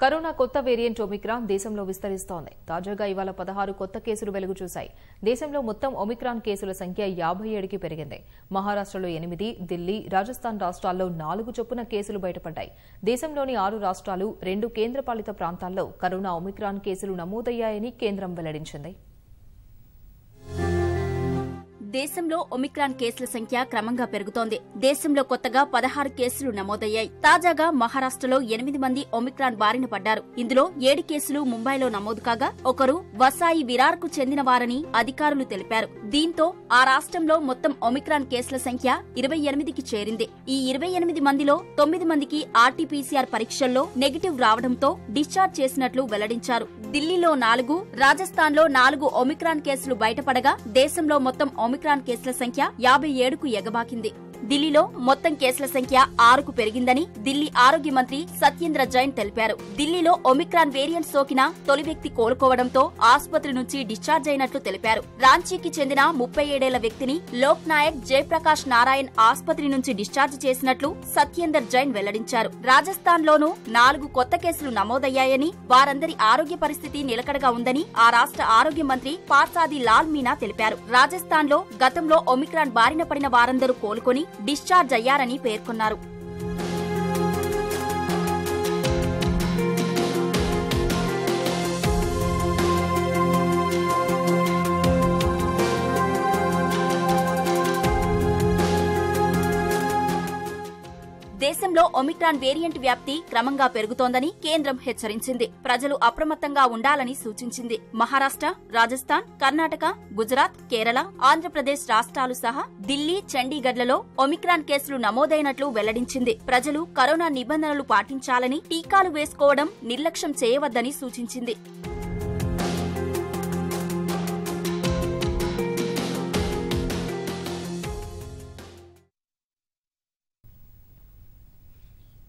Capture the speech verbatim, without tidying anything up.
Corona కొత్త variant Omicron దేశంలో విస్తరిస్తోంది. తాజాగా ఇవాళ పదహారు కొత్త కేసులు వెలుగు చూశాయి. దేశంలో మొత్తం ఒమిక్రాన్ కేసుల సంఖ్య యాభై ఏడుకి పెరిగింది. మహారాష్టలో ఎనిమిది, ఢిల్లీ, రాజస్థాన్ రాష్ట్రాల్లో నాలుగు చొప్పున కేసులు బయటపడ్డాయి. దేశంలోని ఆరు రాష్ట్రాలు, రెండు కేంద్రపాలిత ప్రాంతాల్లో కరోనా ఒమిక్రాన్ కేసులు నమోదయ్యాయని కేంద్రం వెల్లడించింది. దేశంలో ఒమిక్రాన్ కేసుల సంఖ్య క్రమంగా పెరుగుతోంది. దేశంలో కొత్తగా పదహారు కేసులు నమోదయ్యాయి. తాజాగా మహారాష్టలో ఎనిమిది మంది ఒమిక్రాన్ బారిన పడ్డారు. ఇందులో ఏడు కేసులు ముంబైలో నమోదు కాగా ఒకరు వసాయి విరార్ కు చెందిన వారని అధికారులు తెలిపారు. దీంతో ఆ రాష్ట్రంలో మొత్తం ఒమిక్రాన్ కేసుల సంఖ్య ఇరవై ఎనిమిదికి చేరింది. ఈ ఇరవై ఎనిమిది మందిలో తొమ్మిది మందికి ఆర్టీపీసీఆర్ పరీక్షల్లో నెగిటివ్ రావడంతో డిశ్చార్జ్ చేసినట్లు వెల్లడించారు. ఢిల్లీలో నాలుగు, రాజస్థాన్లో నాలుగు ఒమిక్రాన్ కేసులు బయటపడగా దేశంలో మొత్తం ఒమిక్రాన్ కేసుల సంఖ్య యాభై ఏడుకు ఎగబాకింది. ఢిల్లీలో మొత్తం కేసుల సంఖ్య ఆరుకు పెరిగిందని ఢిల్లీ ఆరోగ్య మంత్రి సత్యేంద్ర జైన్ తెలిపారు. ఢిల్లీలో ఒమిక్రాన్ వేరియంట్ సోకిన తొలి వ్యక్తి కోలుకోవడంతో ఆసుపత్రి నుంచి డిశ్చార్జ్ అయినట్లు తెలిపారు. రాంచీకి చెందిన ముప్పై ఏడేళ్ల వ్యక్తిని లోక్ నాయక్ జయప్రకాష్ నారాయణ్ ఆసుపత్రి నుంచి డిశ్చార్జ్ చేసినట్లు సత్యేందర్ జైన్ వెల్లడించారు. రాజస్థాన్ లోనూ నాలుగు కొత్త కేసులు నమోదయ్యాయని, వారందరి ఆరోగ్య పరిస్థితి నిలకడగా ఉందని ఆ రాష్ట్ర ఆరోగ్య మంత్రి పార్సాది లాల్ మీనా తెలిపారు. రాజస్థాన్ లో గతంలో ఒమిక్రాన్ బారిన పడిన వారందరూ కోలుకొని డిశ్చార్జ్ అయ్యారని పేర్కొన్నారు. దేశంలో ఒమిక్రాన్ వేరియంట్ వ్యాప్తి క్రమంగా పెరుగుతోందని కేంద్రం హెచ్చరించింది. ప్రజలు అప్రమత్తంగా ఉండాలని సూచించింది. మహారాష్ట్ర, రాజస్థాన్, కర్ణాటక, గుజరాత్, కేరళ, ఆంధ్రప్రదేశ్ రాష్ట్రాలు సహా ఢిల్లీ, చండీగఢ్లలో ఒమిక్రాన్ కేసులు నమోదైనట్లు వెల్లడించింది. ప్రజలు కరోనా నిబంధనలు పాటించాలని, టీకాలు వేసుకోవడం నిర్లక్ష్యం చేయవద్దని సూచించింది.